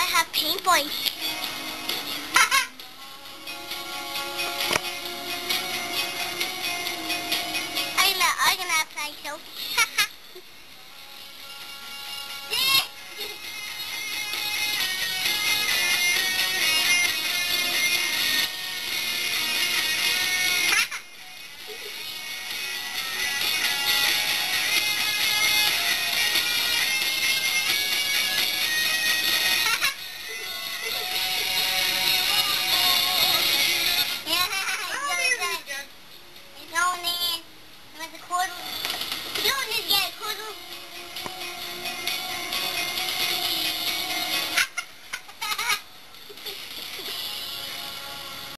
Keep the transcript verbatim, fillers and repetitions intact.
I have paint boy. I, I'm gonna play so.